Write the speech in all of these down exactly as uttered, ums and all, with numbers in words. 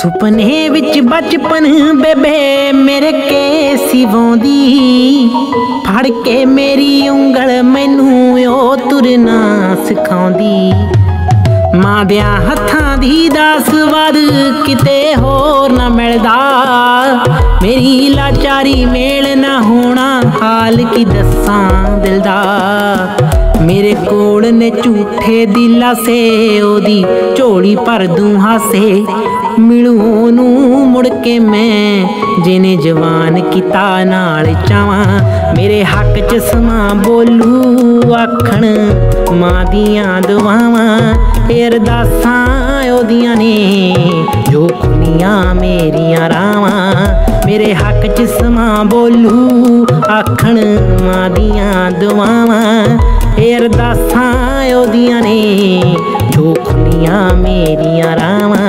सुपने विच बचपन बेबे मेरे के सिवाउंदी, फड़ के मेरी उंगल मैनू ओ तुरना सिखाउंदी। मां दियां हत्थां दी दा स्वाद किते होर ना मिलदा, मेरी लाचारी मेल ना होना हाल की दस्सां दिल दा। मेरे कोल ने झूठे दिला से ओदी झोली भर दूं हासे, मिलूं ओनू मुड़ के मैं जिने जवान किता नाल चावां। मेरे हक च समा बोलू आखण मां दियां दुआवां, अरदासां ओदियां ने जो खुलियां मेरियां रावां। मेरे हक च समा बोलू आखण मां दियां दुआवां, अरदासां ओदियां ने जो खुलियां मेरियां रावां।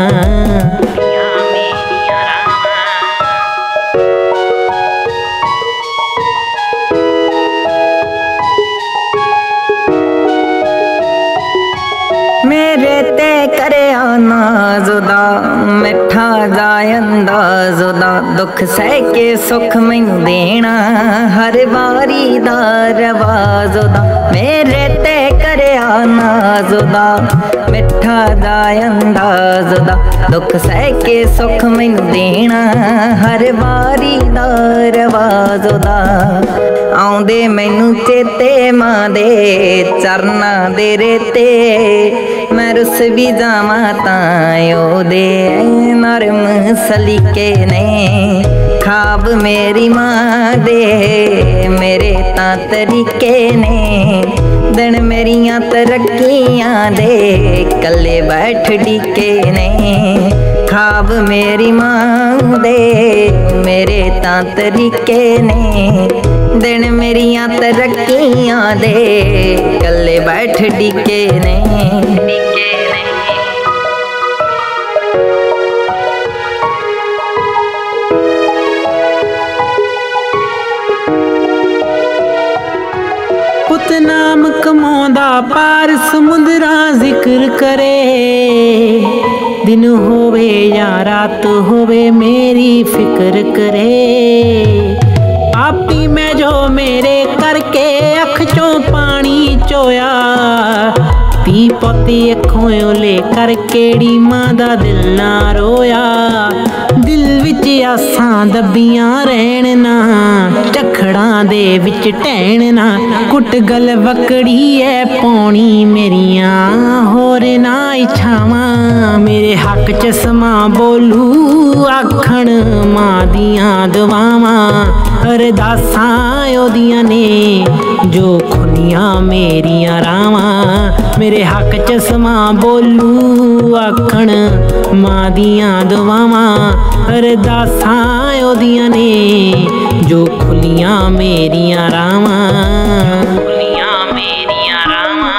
मेरे ते करे नाजुदा मिठा जाए अंदाजुदा, दुख सह के सुख मैनू देना हर वारी दा रवाजुदा। मेरे ते करे नाजुदा मिठा जाए अंदाजुदा, दुख सह के सुख मैनू देना हर वारी दा रवाजुदा। आउंदे मैनू चेते मां दे चरना दे रेते, मैं रुस भी जावां तां ओदे नरम सलीके ने। ख्वाब मेरी मां दे मेरे तां तरीके ने, दिन मेरियां तरक्कियां दे कल्ले बैठ डीके ने। ख्वाब मेरी मां दे मेरे तां तरीके ने, दिन मेरियां तरक्कियां दे कल्ले बैठ डीके ने। पुत नाम कमाउंदा पार समुंदरा जिक्र करे, दिन होवे या रात होवे मेरी फिक्र करे। पापी मैं जो मेरे करके अख चों पानी चोया, धी पुत अखों ओले कर केड़ी मां दा दिल ना रोया। दिल विच आसां दबियां रहन ना, झखड़ां दे विच टहन ना, कुट गल वकड़ी ऐ पौनी मेरियां होर ना इच्छावां। मेरे हक च समा बोलू आखण मां दियां दुआवां, अरदासां ओदियां ने जो खुलियां मेरियां रावां। मेरे हक च समा बोलू आखण मां दियां दुआवां, अरदासां ओदियां ने जो खुलियां मेरियां रावां। खुलियां मेरियां रावां।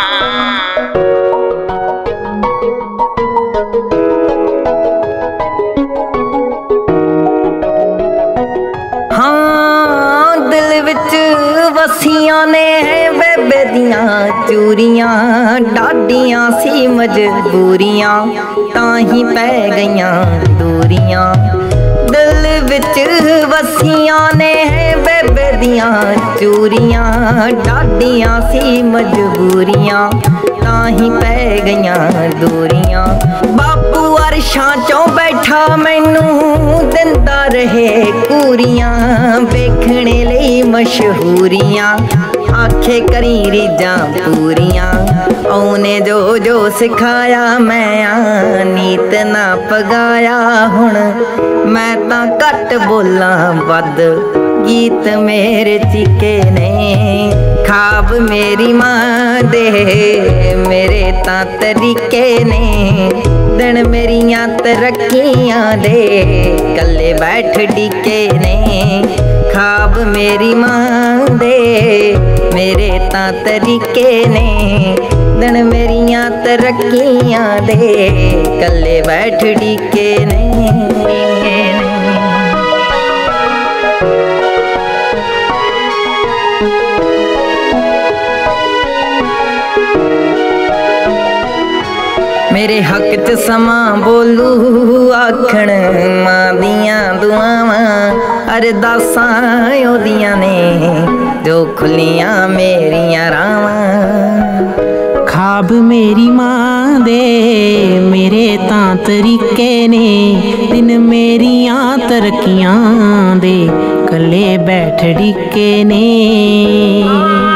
हाँ दिल विच वसियां ने बेबे दियां चूरियां, डाडियां सी मजबूरियां तां ही पै गईयां दूरियां। दिल विच वसियां ने बेबे दियां चूरियां, डाडियां सी मजबूरियां तां ही पै गईयां दूरियां। बापू अरशां चों बैठा मैनू दिंदा रहे कूरियां, वेखणे लई मशहूरियां आखे करी रीजां पूरियां। औने जो जो सिखाया मैं नीत ना पगाया, हुण मैं तां घट बोलां वध गीत मेरे चीके ने। ख्वाब मेरी मां दे मेरे तां तरीके ने, दिन मेरियां तरक्कियां दे कल्ले बैठ डीके ने। ख्वाब मेरी मां दे मेरे तां तरीके ने, दिन मेरियां तरक्कियां दे कल्ले बैठ डीके ने। मेरे हक च समा बोलू आखण मां दियां दुआवां अरदासां ओदियां ने जो खुलियां मेरियां रावां। खाब मेरी मां दे मेरे तां तरीके ने दिन मेरियां तरक्कियां दे कल्ले बैठ डिके ने।